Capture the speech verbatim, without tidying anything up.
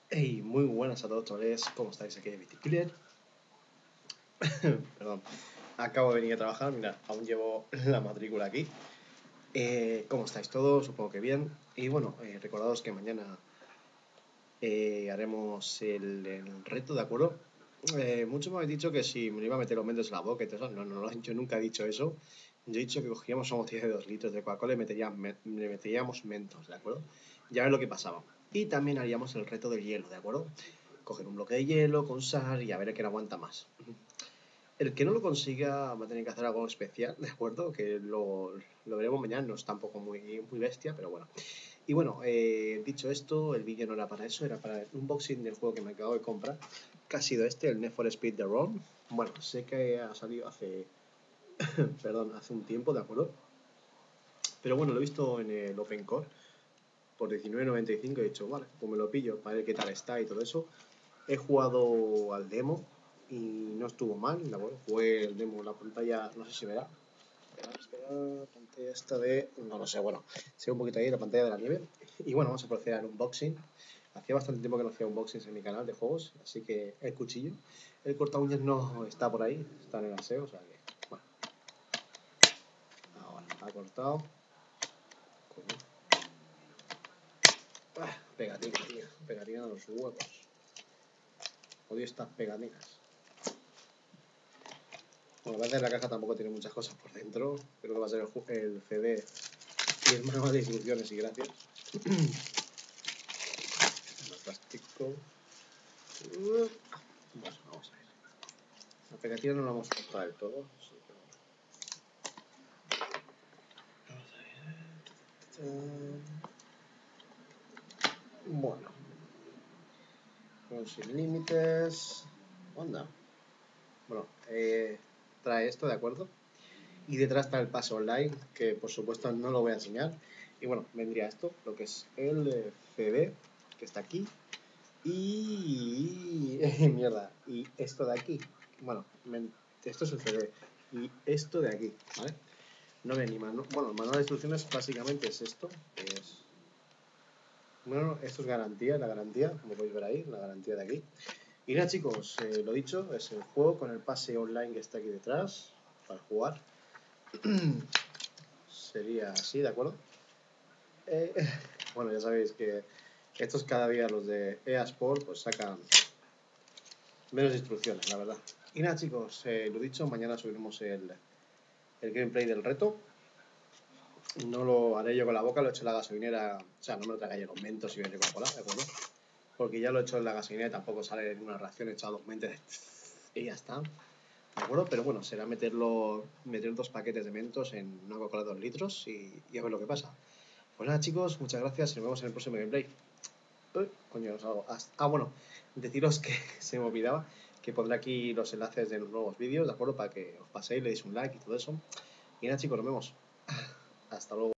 Hey, muy buenas a todos, chavales. ¿Cómo estáis? Aquí de Viticuler. Perdón. Acabo de venir a trabajar. Mira, aún llevo la matrícula aquí. Eh, ¿cómo estáis todos? Supongo que bien. Y bueno, eh, recordaos que mañana eh, haremos el, el reto, ¿de acuerdo? Eh, muchos me habéis dicho que si me iba a meter los mentos en la boca y todo eso. No, no, no, yo nunca he dicho eso. Yo he dicho que cogíamos una botella de dos litros de Coca-Cola y meteríamos, me- le meteríamos mentos, ¿de acuerdo? Ya ver lo que pasaba. Y también haríamos el reto del hielo, ¿de acuerdo? Coger un bloque de hielo con sal y a ver quién aguanta más. El que no lo consiga va a tener que hacer algo especial, ¿de acuerdo? Que lo, lo veremos mañana, no es tampoco muy, muy bestia, pero bueno. Y bueno, eh, dicho esto, el vídeo no era para eso, era para el unboxing del juego que me acabo de comprar, que ha sido este, el Need for Speed The Run. Bueno, sé que ha salido hace, perdón, hace un tiempo, ¿de acuerdo? Pero bueno, lo he visto en el Open Core por diecinueve noventa y cinco y he dicho, vale, pues me lo pillo para ver qué tal está y todo eso. He jugado al demo y no estuvo mal, la verdad. Jugué el demo, la pantalla, no sé si verá. Espera, espera, pantalla esta de. No lo sé, bueno, se ve un poquito ahí la pantalla de la nieve. Y bueno, vamos a proceder al unboxing. Hacía bastante tiempo que no hacía unboxings en mi canal de juegos, así que el cuchillo. El corta uñas no está por ahí, está en el aseo, o sea que. Bueno, ahora ha cortado. Ah, pegatina, tío. Pegatina de los huevos. Odio estas pegatinas. Bueno, a veces la caja tampoco tiene muchas cosas por dentro. Creo que va a ser el, el C D y el manual de instrucciones y gracias. Plástico. Bueno, vamos a ver. La pegatina no la vamos a cortar del todo. Así que vamos a ver. Bueno. Sin límites. Onda. Bueno, eh, trae esto, ¿de acuerdo? Y detrás está el pase online, que por supuesto no lo voy a enseñar. Y bueno, vendría esto, lo que es el C D, que está aquí. Y. Mierda. Y esto de aquí. Bueno, esto es el C D. Y esto de aquí, ¿vale? No ve ni manual. Bueno, el manual de instrucciones básicamente es esto. Que es. Bueno, esto es garantía, la garantía, como podéis ver ahí, la garantía de aquí. Y nada, chicos, eh, lo dicho, es el juego con el pase online que está aquí detrás para jugar. Sería así, ¿de acuerdo? Eh, bueno, ya sabéis que estos cada día los de E A Sport pues sacan menos instrucciones, la verdad. Y nada, chicos, eh, lo dicho, mañana subiremos el, el gameplay del reto. No lo haré yo con la boca, lo he hecho en la gasolinera. O sea, no me lo traiga yo con mentos y viene con cola, ¿de acuerdo? Porque ya lo he hecho en la gasolinera y tampoco sale ninguna reacción, he echado dos mentes y ya está. ¿De acuerdo? Pero bueno, será meterlo, meter dos paquetes de mentos en una Coca-Cola de dos litros y, y a ver lo que pasa. Pues nada, chicos, muchas gracias y nos vemos en el próximo gameplay. Uy, coño, os hago. Ah, bueno, deciros que se me olvidaba que pondré aquí los enlaces de los nuevos vídeos, ¿de acuerdo? Para que os paséis, le deis un like y todo eso. Y nada, chicos, nos vemos. Hasta luego.